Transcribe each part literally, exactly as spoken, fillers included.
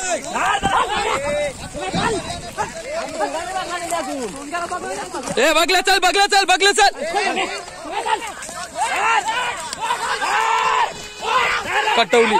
ए बघला चल बघला चल बघला चल कटवली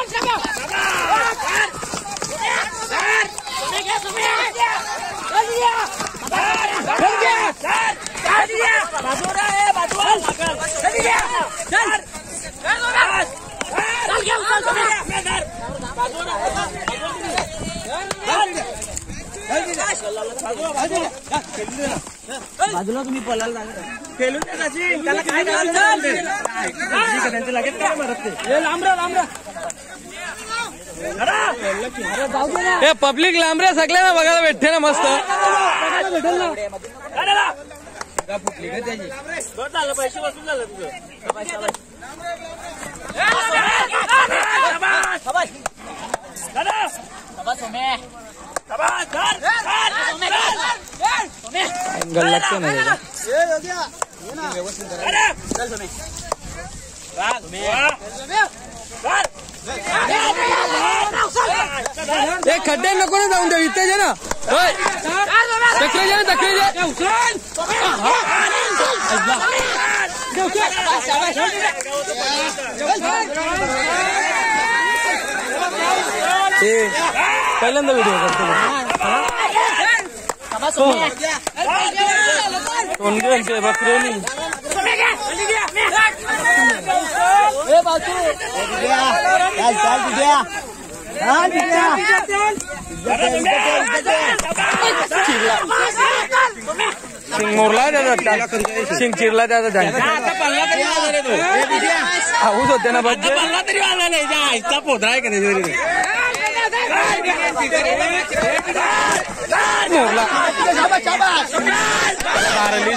बाजूला तुम्ही पळायला खेळून त्याला काय त्यांचे लगेच काय मारत ते लांबरा लांबरा हे पब्लिक लांबऱ्या सगळ्यांना बघायला भेटते ना मस्त भेटेल ना फुटली का त्याची झालं पैसे वसूल झालं तुझं एंगल लगते ना एक खड्डे नको ना जाऊन दे इथे ना तकले जा तकले पहिल्यांदा व्हिडिओ करतो कोण बकरी सिंग मोरला त्याचा सिंग चिरला त्याचा हाऊस होते ना बच्चे तरी आला नाही जायचा पोधरा आहे का नाही मोरला कारली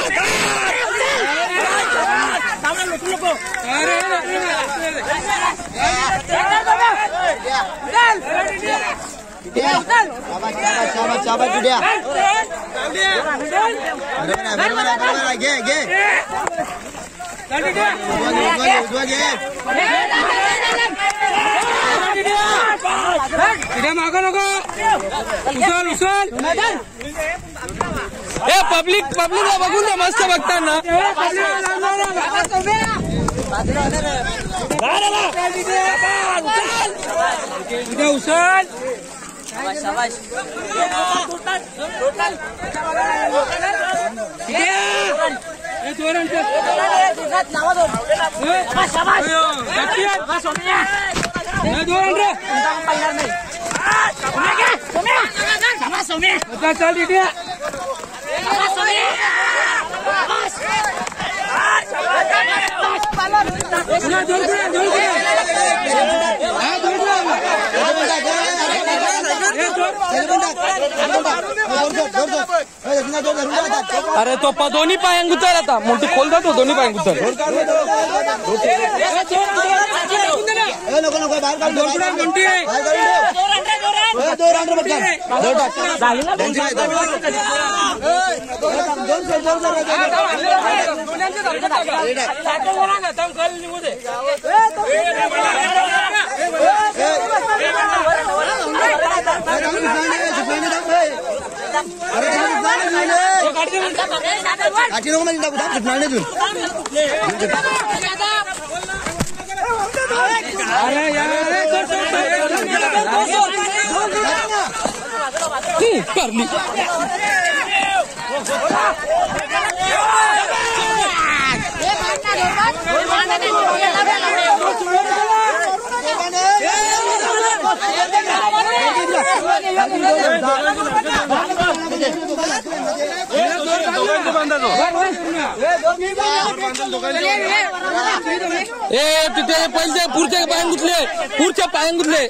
मागो नको उचल उचल हे पब्लिक पब्लिकला बघून द्या मस्त बघताना उचल अरे तो पा दोन्ही पायां गुतर आता मोठी खोल जातो दोन्ही पायां गुतर करली ए तिथे पहिले पुढच्या पायां गुतले पुढच्या पायां गुतले